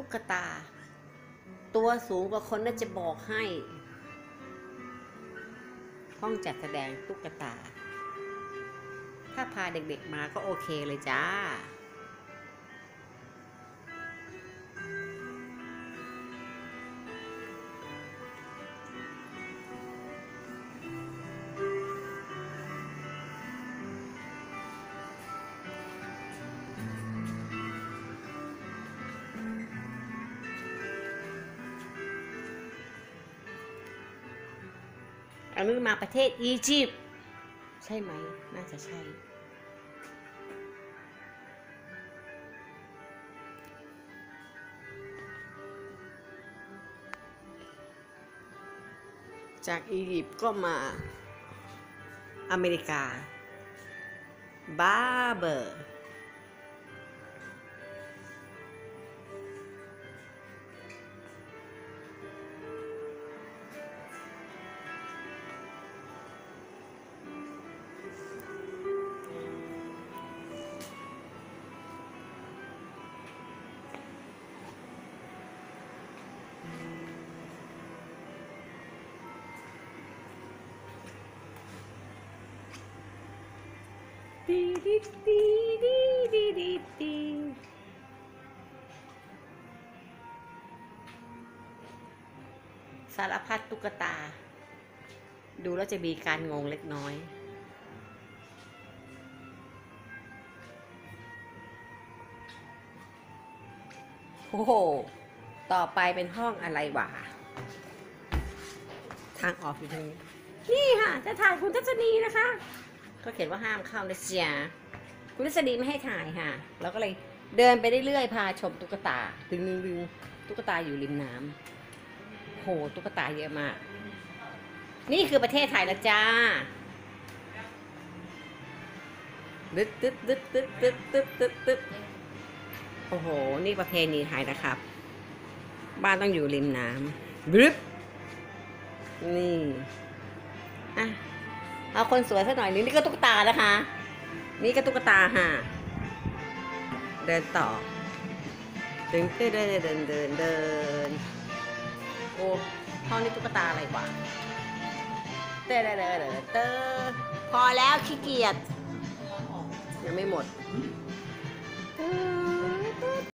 ตุ๊กตาตัวสูงกว่าคนน่าจะบอกให้ห้องจัดแสดงตุ๊กตาถ้าพาเด็กๆมาก็โอเคเลยจ้าอันนี้มาประเทศอียิปต์ใช่ไหมน่าจะใช่จากอียิปต์ก็มาอเมริกาบาร์เบอร์ดีดีดีดีดีดีดีสารพัดตุ๊กตาดูแล้วจะมีการงงเล็กน้อยโอ้โหต่อไปเป็นห้องอะไรวะทางออกอยู่ตรงนี้นี่ค่ะจะถ่ายคุณทัศนีนะคะก็เขียนว่าห้ามเข้านะจ๊ะคุณทัศนีไม่ให้ถ่ายค่ะเราก็เลยเดินไปเรื่อยๆพาชมตุ๊กตาดึงตุ๊กตาอยู่ริมน้ำโหตุ๊กตาเยอะมากนี่คือประเทศไทยละจ้าตึ๊ดตึ๊ดตึ๊ดตึ๊ดตึ๊ดตึ๊ดตึ๊ดตึ๊ดโอ้โหนี่ประเพณีไทยนะครับบ้านต้องอยู่ริมน้ำบึ๊บนี่อ่ะเอาคนสวยสักหน่อยนึงนี่ก็ตุ๊กตานะคะนี่ก็ตุ๊กตาค่ะเดินต่อเดินเดินโอ้ห้องนี้ตุ๊กตาอะไรกว่าเดินพอแล้วขี้เกียจยังไม่หมด